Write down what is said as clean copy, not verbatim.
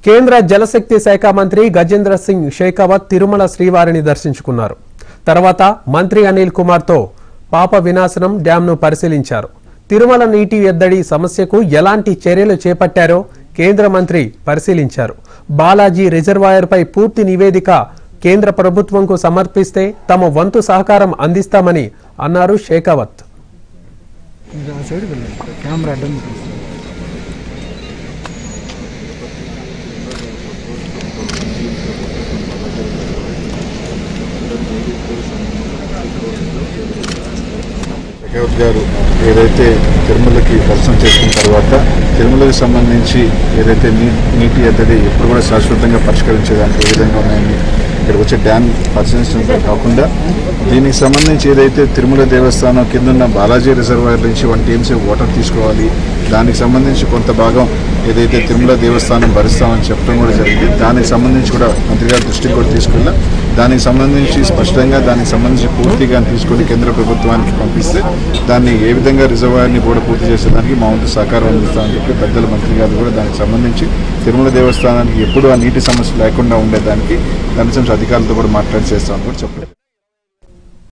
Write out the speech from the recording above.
కేంద్ర జలశక్తి శాఖ మంత్రి గజేంద్ర సింగ్ షేకావత్ తిరుమల శ్రీవారిని దర్శించుకున్నారు. తర్వాత మంత్రి అనిల్ కుమార్ తో పాప వినాశనం డ్యాంను పరిశీలించారు. తిరుమల నీటి ఎద్దడి సమస్యకు ఎలాంటి చర్యలు చేపట్టారో కేంద్ర మంత్రి పరిశీలించారు. బాలాజీ రిజర్వాయర్ పై పూర్తి నివేదిక కేంద్ర ప్రభుత్వంకు సమర్పిస్తే తమ వంతు సహకారం అందిస్తామని అన్నారు షేకావత్. షేకావత్ గారు ఏదైతే తిరుమలకి దర్శనం చేసుకున్న తర్వాత తిరుమలకి సంబంధించి ఏదైతే నీటి ఎద్దడి ఎప్పుడు కూడా శాశ్వతంగా పరిష్కరించేదానికి ఏ విధంగా ఉన్నాయని ఇక్కడ వచ్చే డ్యామ్ పరిశీలించడం కాకుండా దీనికి సంబంధించి ఏదైతే తిరుమల దేవస్థానం కింద ఉన్న బాలాజీ రిజర్వాయర్ నుంచి 1 TMC వాటర్ తీసుకోవాలి, దానికి సంబంధించి కొంత భాగం ఏదైతే తిరుమల దేవస్థానం భరిస్తామని చెప్పడం కూడా జరిగింది. దానికి సంబంధించి కూడా మంత్రి గారి దృష్టికి కూడా తీసుకెళ్ళా. దానికి సంబంధించి స్పష్టంగా దానికి సంబంధించి పూర్తిగా తీసుకొని కేంద్ర ప్రభుత్వానికి పంపిస్తే దాన్ని ఏ విధంగా రిజర్వాయర్ని కూడా పూర్తి చేసేదానికి మా వంతు సహకారం అందిస్తామని చెప్పి పెద్దల మంత్రి గారు కూడా దానికి సంబంధించి తిరుమల దేవస్థానానికి ఎప్పుడు ఆ నీటి సమస్య లేకుండా ఉండేదానికి దాని సంబంధించి అధికారులతో కూడా మాట్లాడి చేస్తామని కూడా చెప్పారు.